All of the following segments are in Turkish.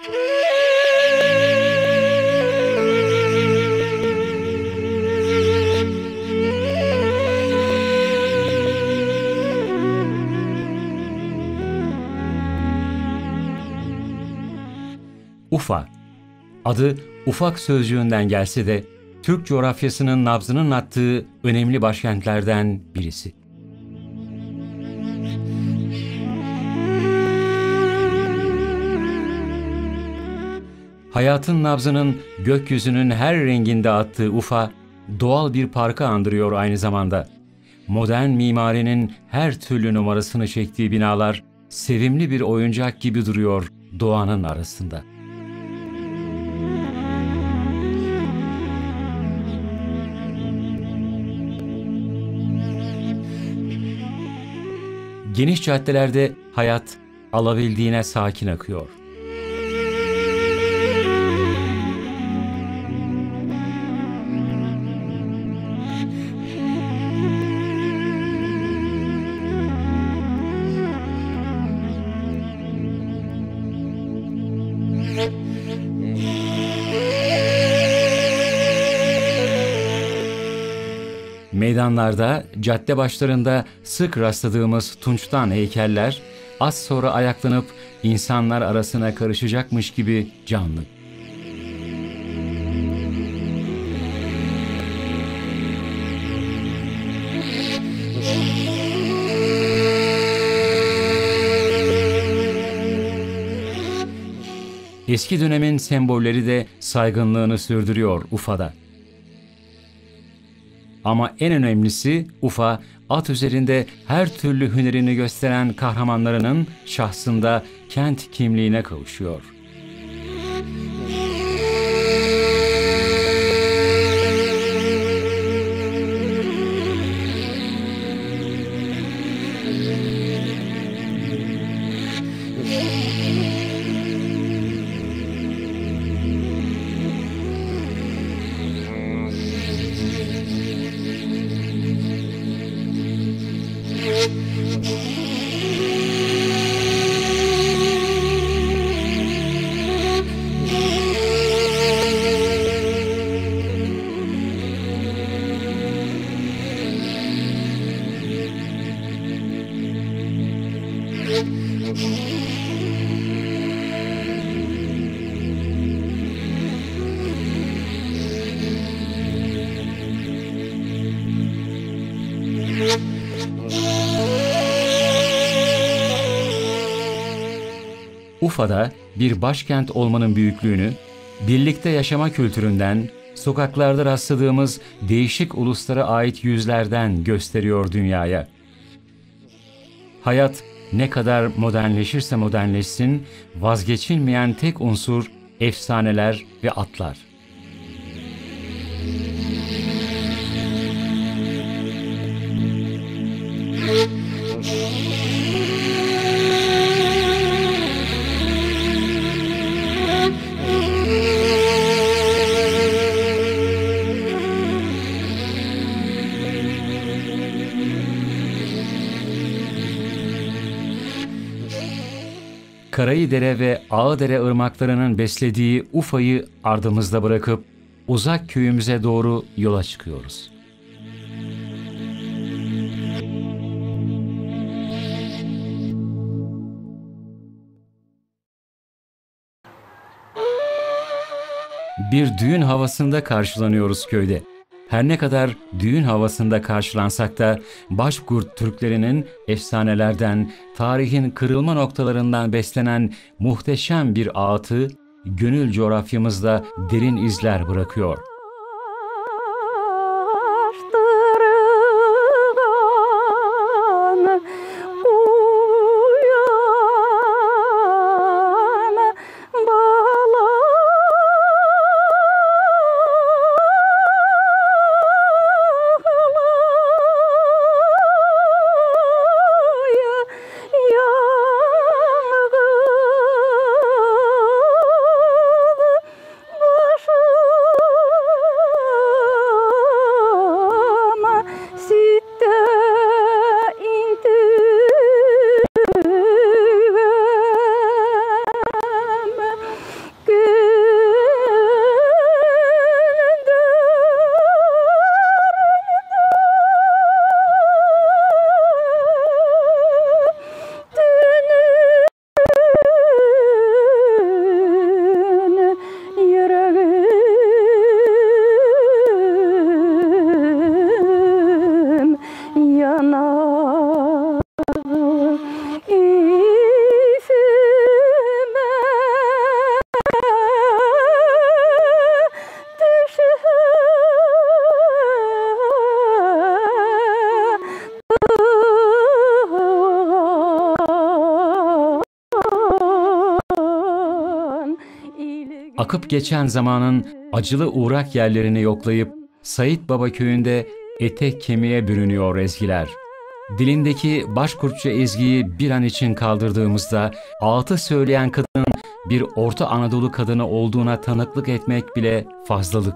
Ufa, adı ufak sözcüğünden gelse de Türk coğrafyasının nabzının attığı önemli başkentlerden birisi. Hayatın nabzının gökyüzünün her renginde attığı Ufa, doğal bir parkı andırıyor aynı zamanda. Modern mimarinin her türlü numarasını çektiği binalar, sevimli bir oyuncak gibi duruyor doğanın arasında. Geniş caddelerde hayat alabildiğine sakin akıyor. Meydanlarda, cadde başlarında sık rastladığımız tunçtan heykeller az sonra ayaklanıp insanlar arasına karışacakmış gibi canlı. Eski dönemin sembolleri de saygınlığını sürdürüyor Ufa'da. Ama en önemlisi Ufa, at üzerinde her türlü hünerini gösteren kahramanlarının şahsında kent kimliğine kavuşuyor. Ufa'da bir başkent olmanın büyüklüğünü, birlikte yaşama kültüründen, sokaklarda rastladığımız değişik uluslara ait yüzlerden gösteriyor dünyaya. Hayat ne kadar modernleşirse modernleşsin, vazgeçilmeyen tek unsur efsaneler ve atlar. Karayidere ve Ağdere ırmaklarının beslediği Ufa'yı ardımızda bırakıp uzak köyümüze doğru yola çıkıyoruz. Bir düğün havasında karşılanıyoruz köyde. Her ne kadar düğün havasında karşılansak da Başkurt Türklerinin efsanelerden, tarihin kırılma noktalarından beslenen muhteşem bir ağıtı gönül coğrafyamızda derin izler bırakıyor. akıp geçen zamanın acılı uğrak yerlerini yoklayıp Sait Baba köyünde ete kemiğe bürünüyor ezgiler. Dilindeki başkurtça ezgiyi bir an için kaldırdığımızda ağıtı söyleyen kadının bir Orta Anadolu kadını olduğuna tanıklık etmek bile fazlalık.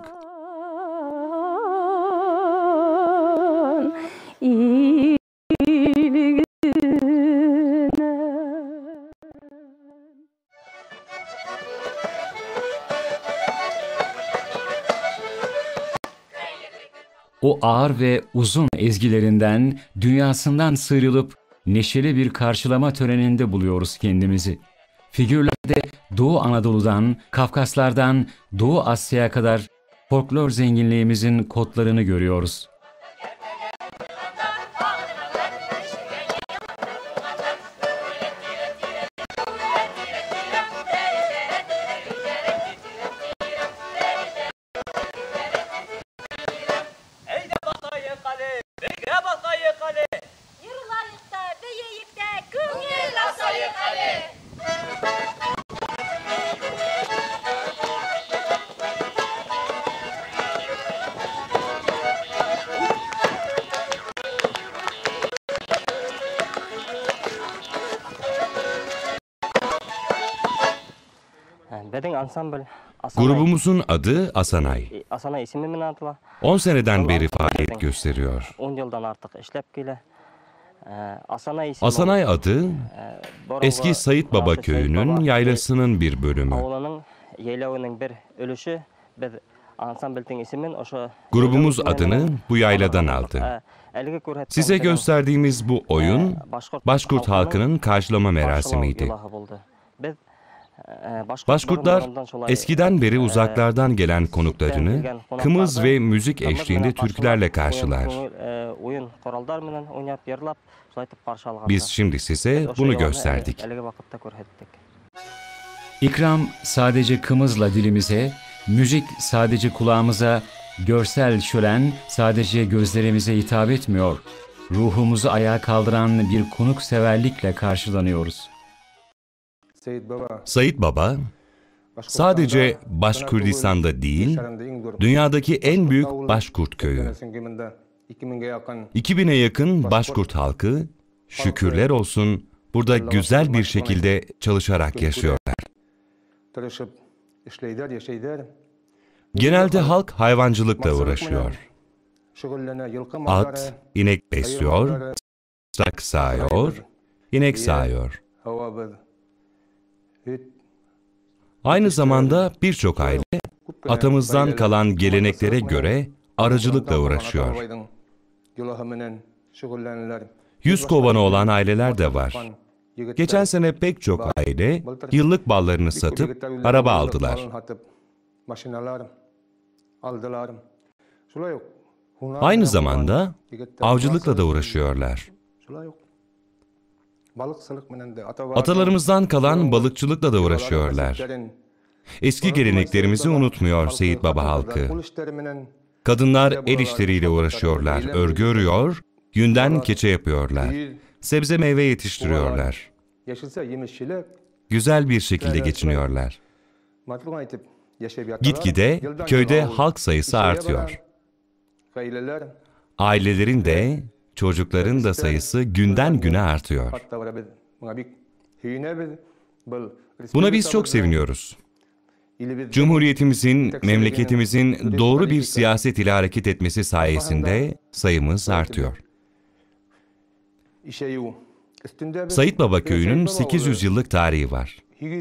O ağır ve uzun ezgilerinden, dünyasından sıyrılıp neşeli bir karşılama töreninde buluyoruz kendimizi. Figürlerde Doğu Anadolu'dan, Kafkaslardan Doğu Asya'ya kadar folklor zenginliğimizin kodlarını görüyoruz. Grubumuzun adı Asanay. 10 seneden beri faaliyet gösteriyor. Asanay adı, eski Sait Baba köyünün yaylasının bir bölümü. Grubumuz adını bu yayladan aldı. Size gösterdiğimiz bu oyun, Başkurt halkının karşılama merasimiydi. Başkurtlar eskiden beri uzaklardan gelen konuklarını kımız ve müzik eşliğinde türkülerle karşılar. Biz şimdi size bunu gösterdik. İkram sadece kımızla dilimize, müzik sadece kulağımıza, görsel şölen sadece gözlerimize hitap etmiyor. Ruhumuzu ayağa kaldıran bir konukseverlikle karşılanıyoruz. Sait Baba, sadece Başkurdistan'da değil, dünyadaki en büyük Başkurt köyü. 2000'e yakın Başkurt halkı, şükürler olsun, burada güzel bir şekilde çalışarak yaşıyorlar. Genelde halk hayvancılıkla uğraşıyor. At, inek besliyor, sak sağıyor, inek sağıyor. Aynı zamanda birçok aile atamızdan kalan geleneklere göre arıcılıkla uğraşıyor. 100 kovanı olan aileler de var. Geçen sene pek çok aile yıllık ballarını satıp araba aldılar. Aynı zamanda avcılıkla da uğraşıyorlar. Atalarımızdan kalan balıkçılıkla da uğraşıyorlar. Eski geleneklerimizi unutmuyor Sait Baba halkı. Kadınlar el işleriyle uğraşıyorlar, örgü örüyor, yünden keçe yapıyorlar. Sebze meyve yetiştiriyorlar. Güzel bir şekilde geçiniyorlar. Gitgide köyde halk sayısı artıyor. Ailelerin de, çocukların da sayısı günden güne artıyor. Buna biz çok seviniyoruz. Cumhuriyetimizin, memleketimizin doğru bir siyaset ile hareket etmesi sayesinde sayımız artıyor. Sait Baba köyünün 800 yıllık tarihi var.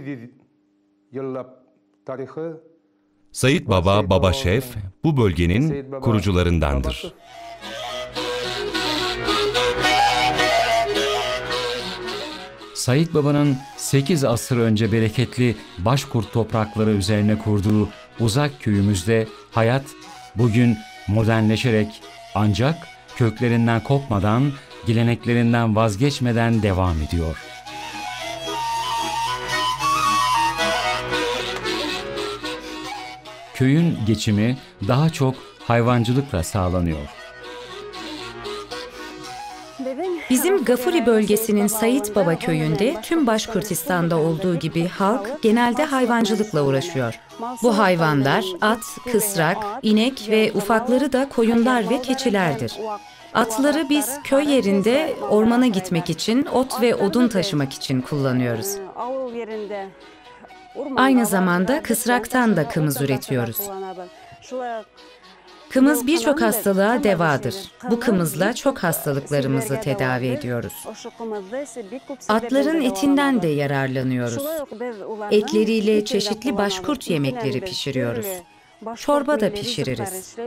Sait Baba, Baba Şef bu bölgenin kurucularındandır. Sait Baba'nın 8 asır önce bereketli Başkurt toprakları üzerine kurduğu uzak köyümüzde hayat bugün modernleşerek ancak köklerinden kopmadan, geleneklerinden vazgeçmeden devam ediyor. Köyün geçimi daha çok hayvancılıkla sağlanıyor. Bizim Gafuri bölgesinin Sait Baba köyünde tüm Başkurtistan'da olduğu gibi halk genelde hayvancılıkla uğraşıyor. Bu hayvanlar at, kısrak, inek ve ufakları da koyunlar ve keçilerdir. Atları biz köy yerinde ormana gitmek için, ot ve odun taşımak için kullanıyoruz. Aynı zamanda kısraktan da kımız üretiyoruz. Kımız birçok hastalığa devadır. Bu kımızla çok hastalıklarımızı tedavi ediyoruz. Atların etinden de yararlanıyoruz. Etleriyle çeşitli başkurt yemekleri pişiriyoruz. Çorba da pişiririz.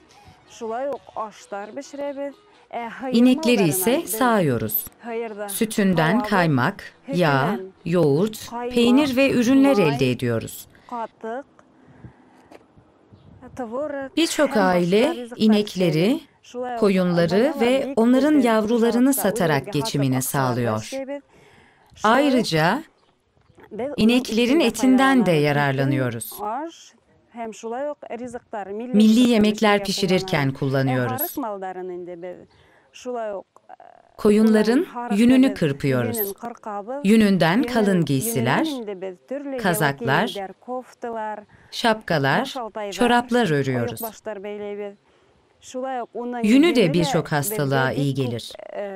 İnekleri ise sağıyoruz. Sütünden kaymak, yağ, yoğurt, peynir ve ürünler elde ediyoruz. Birçok aile inekleri, koyunları ve onların yavrularını satarak geçimini sağlıyor. Ayrıca ineklerin etinden de yararlanıyoruz. Milli yemekler pişirirken kullanıyoruz. Koyunların yününü kırpıyoruz. Yününden kalın giysiler, kazaklar, şapkalar, çoraplar örüyoruz. Yünü de birçok hastalığa iyi gelir.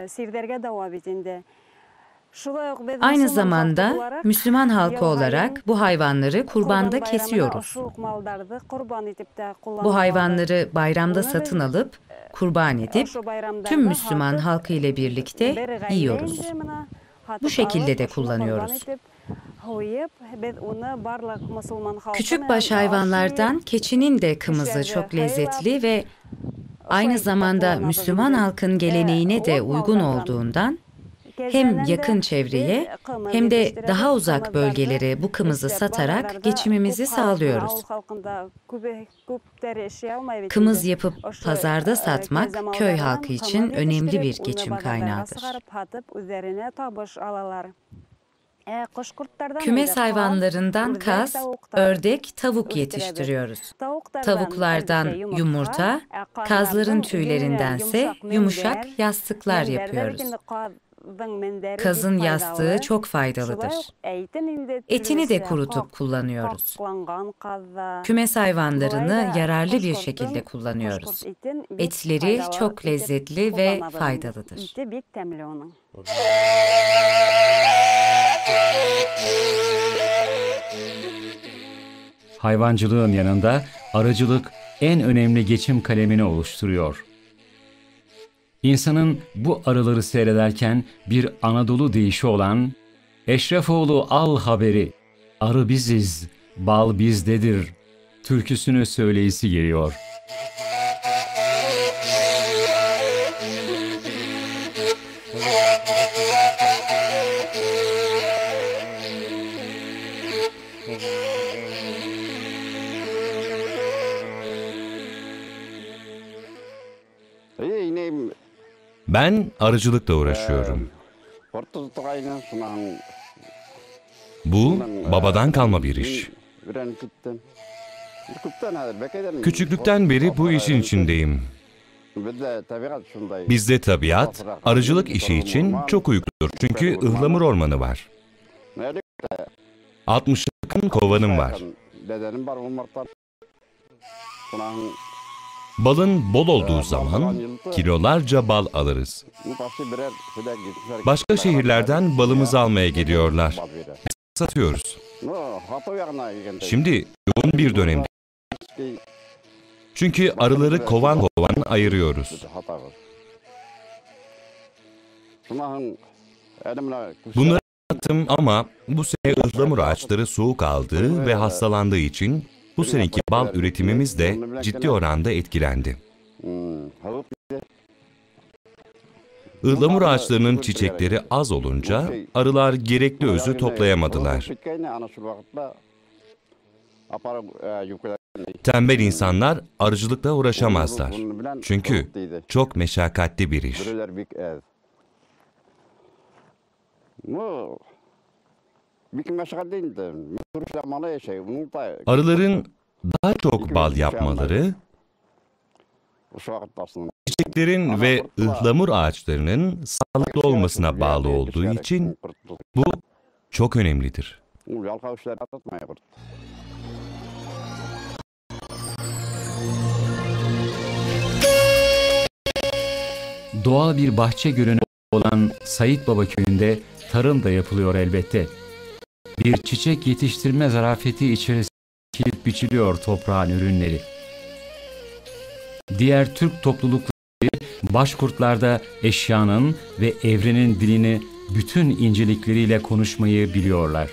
Aynı zamanda Müslüman halkı olarak bu hayvanları kurbanda kesiyoruz. Bu hayvanları bayramda satın alıp, kurban edip, tüm Müslüman halkı ile birlikte yiyoruz. Bu şekilde de kullanıyoruz. Küçükbaş hayvanlardan keçinin de kımızı çok lezzetli ve aynı zamanda Müslüman halkın geleneğine de uygun olduğundan, hem yakın çevreye hem de daha uzak bölgelere bu kımızı satarak geçimimizi sağlıyoruz. Kımız yapıp pazarda satmak köy halkı için önemli bir geçim kaynağıdır. Kümes hayvanlarından kaz, ördek, tavuk yetiştiriyoruz. Tavuklardan yumurta, kazların tüylerindense yumuşak yastıklar yapıyoruz. Kazın yastığı çok faydalıdır. Etini de kurutup kullanıyoruz. Kümes hayvanlarını yararlı bir şekilde kullanıyoruz. Etleri çok lezzetli ve faydalıdır. Hayvancılığın yanında arıcılık en önemli geçim kalemini oluşturuyor. İnsanın bu arıları seyrederken bir Anadolu deyişi olan "Eşrefoğlu al haberi, arı biziz, bal bizdedir" türküsünü söyleyisi geliyor. Ben arıcılıkla uğraşıyorum. Bu babadan kalma bir iş. Küçüklükten beri bu işin içindeyim. Bizde tabiat, arıcılık işi için çok uygundur. Çünkü ıhlamur ormanı var. 60'a yakın kovanım var. Balın bol olduğu zaman kilolarca bal alırız. Başka şehirlerden balımızı almaya geliyorlar. Satıyoruz. Şimdi yoğun bir dönemde. Çünkü arıları kovan kovan ayırıyoruz. Bunları anlattım ama bu sene ıhlamur ağaçları soğuk aldığı ve hastalandığı için bu seneki bal üretimimiz de ciddi oranda etkilendi. Ihlamur ağaçlarının çiçekleri az olunca arılar gerekli özü toplayamadılar. Tembel insanlar arıcılıkla uğraşamazlar. Çünkü çok meşakkatli bir iş. Arıların daha çok bal yapmaları, çiçeklerin ve ıhlamur ağaçlarının sağlıklı olmasına bağlı olduğu için bu çok önemlidir. Doğal bir bahçe gölü olan Sait Baba köyünde tarım da yapılıyor elbette. Bir çiçek yetiştirme zarafeti içerisinde ekilip biçiliyor toprağın ürünleri. Diğer Türk toplulukları Başkurtlarda eşyanın ve evrenin dilini bütün incelikleriyle konuşmayı biliyorlar.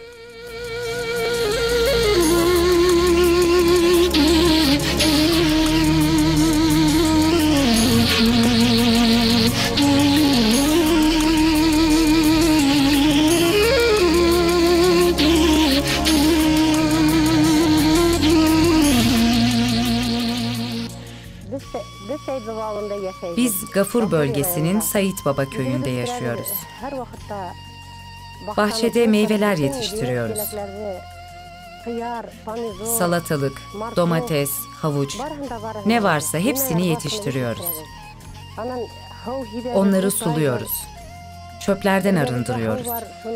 Biz Gafur bölgesinin Sait Baba köyünde yaşıyoruz. Bahçede meyveler yetiştiriyoruz. Salatalık, domates, havuç, ne varsa hepsini yetiştiriyoruz. Onları suluyoruz. Çöplerden arındırıyoruz.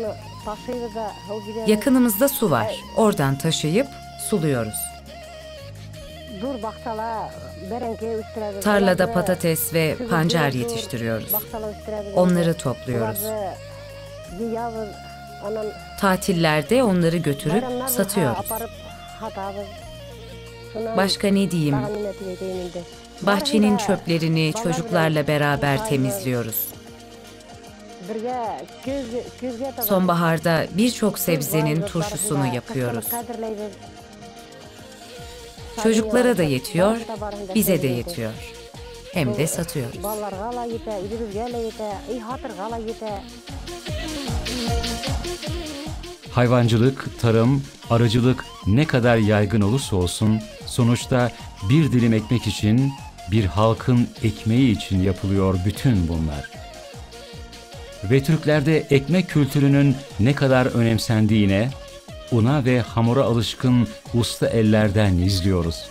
Yakınımızda su var. Oradan taşıyıp suluyoruz. Tarlada patates ve pancar yetiştiriyoruz. Onları topluyoruz. Tatillerde onları götürüp satıyoruz. Başka ne diyeyim? Bahçenin çöplerini çocuklarla beraber temizliyoruz. Sonbaharda birçok sebzenin turşusunu yapıyoruz. Çocuklara da yetiyor, bize de yetiyor. Hem de satıyoruz. Hayvancılık, tarım, arıcılık ne kadar yaygın olursa olsun sonuçta bir dilim ekmek için, bir halkın ekmeği için yapılıyor bütün bunlar. Ve Türklerde ekmek kültürünün ne kadar önemsendiğine, una ve hamura alışkın usta ellerden izliyoruz.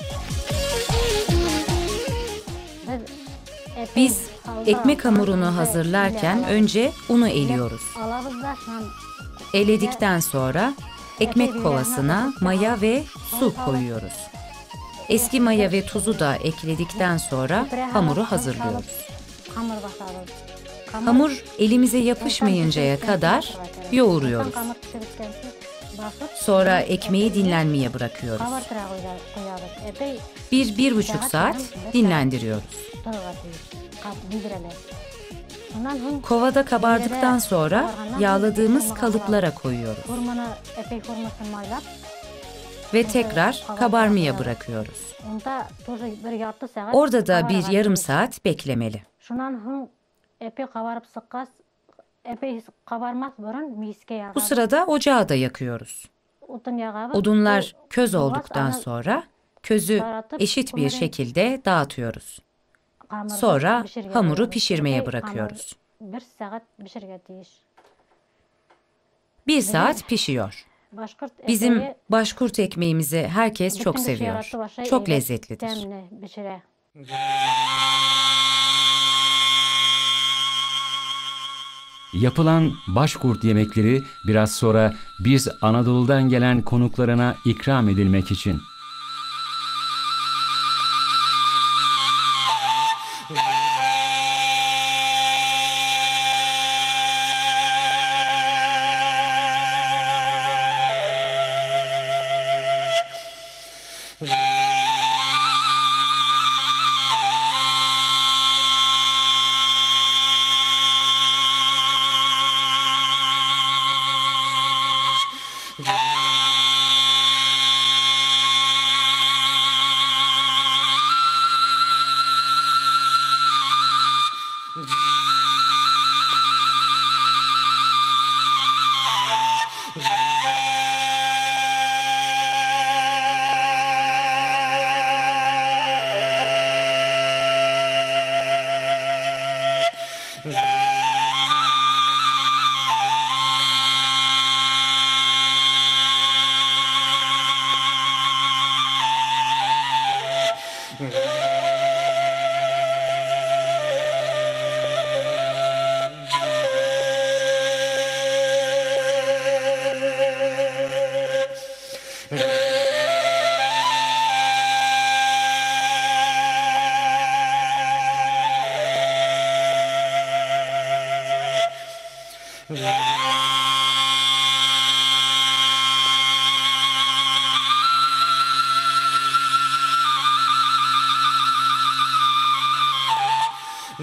Biz ekmek hamurunu hazırlarken önce unu eliyoruz. Eledikten sonra ekmek kovasına maya ve su koyuyoruz. Eski maya ve tuzu da ekledikten sonra hamuru hazırlıyoruz. Hamur elimize yapışmayıncaya kadar yoğuruyoruz. Sonra ekmeği dinlenmeye bırakıyoruz. 1-1,5 saat dinlendiriyoruz. Kovada kabardıktan sonra yağladığımız kalıplara koyuyoruz. Ve tekrar kabarmaya bırakıyoruz. Orada da bir yarım saat beklemeli. Bu sırada ocağı da yakıyoruz. Odunlar köz olduktan sonra közü eşit bir şekilde dağıtıyoruz. Sonra hamuru pişirmeye bırakıyoruz. 1 saat pişiyor. Bizim Başkurt ekmeğimizi herkes çok seviyor. Çok lezzetlidir. Yapılan Başkurt yemekleri biraz sonra biz Anadolu'dan gelen konuklarına ikram edilmek için.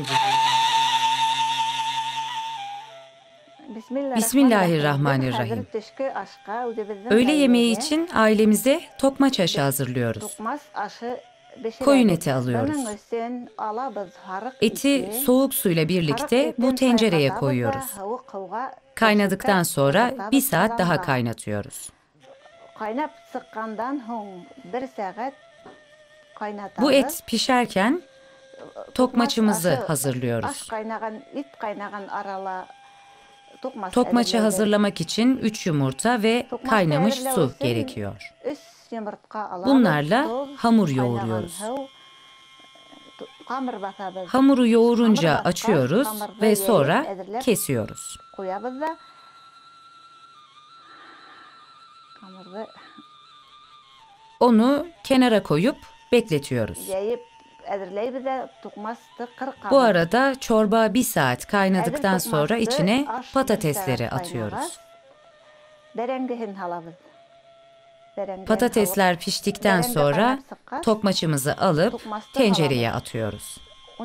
Bismillahirrahmanirrahim. Öğle yemeği için ailemize tokmaç aşı hazırlıyoruz. Koyun eti alıyoruz. Eti soğuk suyla birlikte bu tencereye koyuyoruz. Kaynadıktan sonra 1 saat daha kaynatıyoruz. Bu et pişerken tokmaçımızı hazırlıyoruz. Tokmaçı hazırlamak için 3 yumurta ve kaynamış su gerekiyor. Bunlarla hamur yoğuruyoruz. Hamuru yoğurunca açıyoruz ve sonra kesiyoruz. Onu kenara koyup bekletiyoruz. Bu arada çorba 1 saat kaynadıktan sonra içine patatesleri atıyoruz. Patatesler piştikten sonra tokmaçımızı alıp tencereye atıyoruz.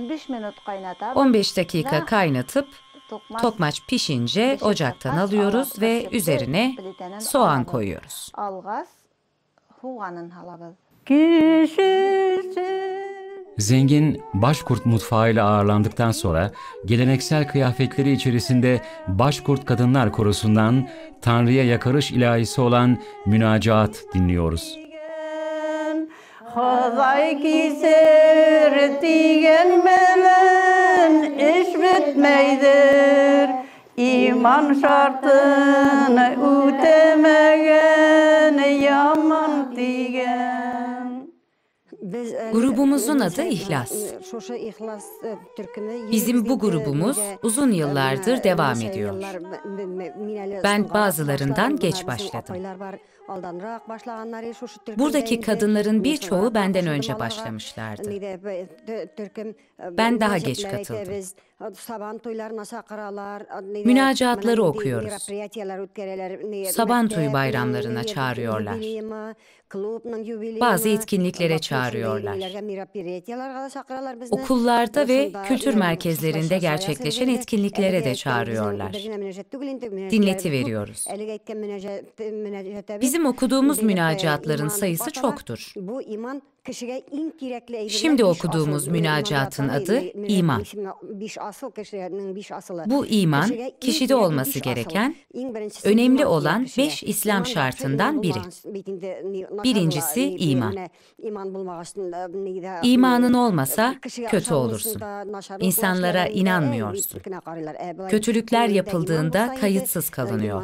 15 dakika kaynatıp tokmaç pişince ocaktan alıyoruz ve üzerine soğan koyuyoruz. Zengin Başkurt mutfağıyla ağırlandıktan sonra geleneksel kıyafetleri içerisinde Başkurt Kadınlar Korosu'ndan Tanrı'ya yakarış ilahisi olan Münacaat dinliyoruz. Hazay kiser diyen melen iş bitmeydir. İman şartını ötemegen yaman diyen. Grubumuzun adı İhlas. Bizim bu grubumuz uzun yıllardır devam ediyor. Ben bazılarından geç başladım. Buradaki kadınların birçoğu benden önce başlamışlardı. Ben daha geç katıldım. Münacatları okuyoruz. Sabantuy bayramlarına çağırıyorlar. Bazı etkinliklere çağırıyorlar. Okullarda ve kültür merkezlerinde gerçekleşen etkinliklere de çağırıyorlar. Dinleti veriyoruz. Bizim okuduğumuz münacatların sayısı çoktur. Şimdi okuduğumuz münacatın adı iman. Bu iman, kişide olması gereken, önemli olan 5 İslam şartından biri. Birincisi iman. İmanın olmasa kötü olursun. İnsanlara inanmıyorsun. Kötülükler yapıldığında kayıtsız kalınıyor.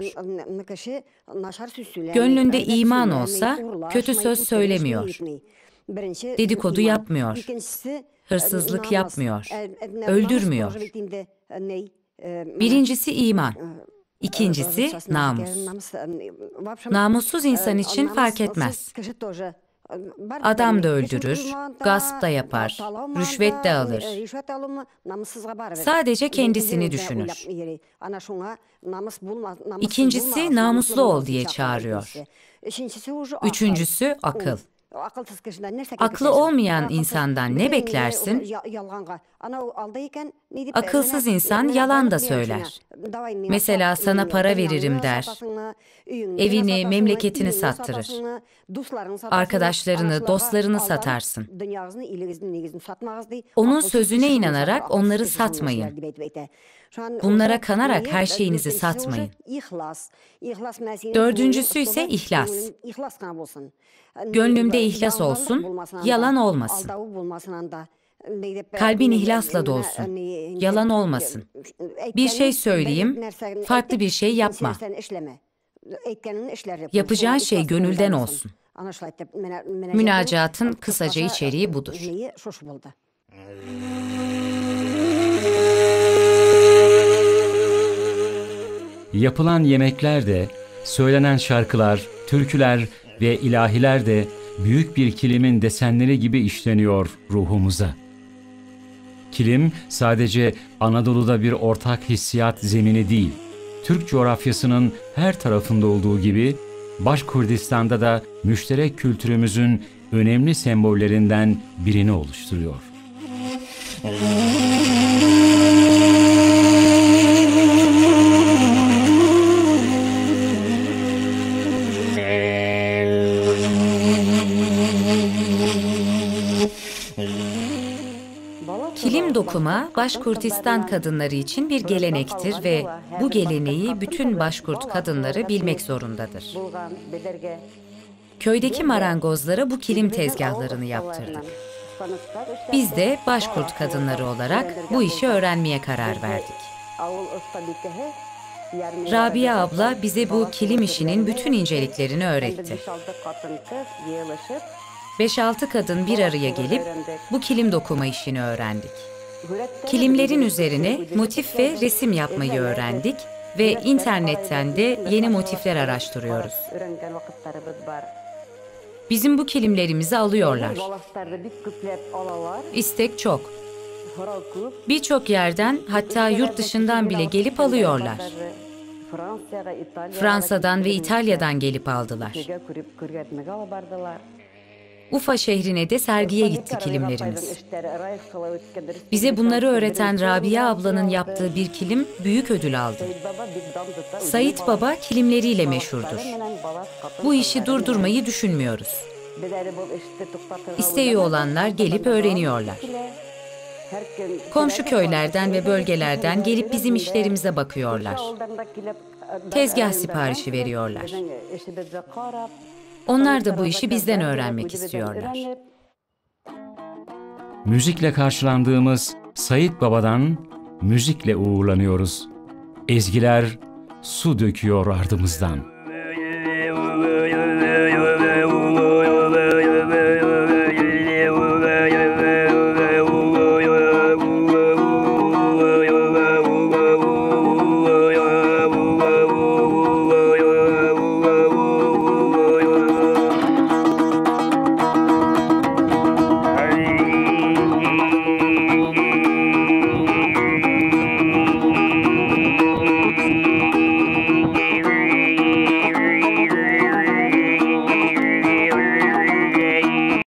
Gönlünde iman olsa kötü söz söylemiyor. Dedikodu yapmıyor. Hırsızlık yapmıyor. Öldürmüyor. Birincisi iman. İkincisi namus. Namussuz insan için fark etmez. Adam da öldürür, gasp da yapar, rüşvet de alır. Sadece kendisini düşünür. İkincisi namuslu ol diye çağırıyor. Üçüncüsü akıl. Aklı olmayan insandan ne beklersin? Akılsız insan yalan da söyler. Mesela sana para veririm der. Evini, memleketini sattırır. Arkadaşlarını, dostlarını satarsın. Onun sözüne inanarak onları satmayın. Bunlara kanarak her şeyinizi satmayın. Dördüncüsü ise ihlas. Gönlümde ihlas olsun, yalan olmasın. Kalbin ihlasla dolsun, yalan olmasın. Bir şey söyleyeyim, farklı bir şey yapma. Yapacağın şey gönülden olsun. Münacatın kısaca içeriği budur. Yapılan yemekler de, söylenen şarkılar, türküler ve ilahiler de büyük bir kilimin desenleri gibi işleniyor ruhumuza. Kilim sadece Anadolu'da bir ortak hissiyat zemini değil, Türk coğrafyasının her tarafında olduğu gibi Başkurdistan'da da müşterek kültürümüzün önemli sembollerinden birini oluşturuyor. dokuma, Başkurtistan kadınları için bir gelenektir ve bu geleneği bütün Başkurt kadınları bilmek zorundadır. Köydeki marangozlara bu kilim tezgahlarını yaptırdık. Biz de Başkurt kadınları olarak bu işi öğrenmeye karar verdik. Rabia abla bize bu kilim işinin bütün inceliklerini öğretti. 5-6 kadın bir araya gelip bu kilim dokuma işini öğrendik. Kilimlerin üzerine motif ve resim yapmayı öğrendik ve internetten de yeni motifler araştırıyoruz. Bizim bu kilimlerimizi alıyorlar. İstek çok. Birçok yerden, hatta yurt dışından bile gelip alıyorlar. Fransa'dan ve İtalya'dan gelip aldılar. Ufa şehrine de sergiye gitti kilimlerimiz. Bize bunları öğreten Rabia ablanın yaptığı bir kilim büyük ödül aldı. Sait Baba kilimleriyle meşhurdur. Bu işi durdurmayı düşünmüyoruz. İsteği olanlar gelip öğreniyorlar. Komşu köylerden ve bölgelerden gelip bizim işlerimize bakıyorlar. Tezgah siparişi veriyorlar. Onlar da bu işi bizden öğrenmek istiyorlar. Müzikle karşılandığımız Sait Baba'dan müzikle uğurlanıyoruz. Ezgiler su döküyor ardımızdan.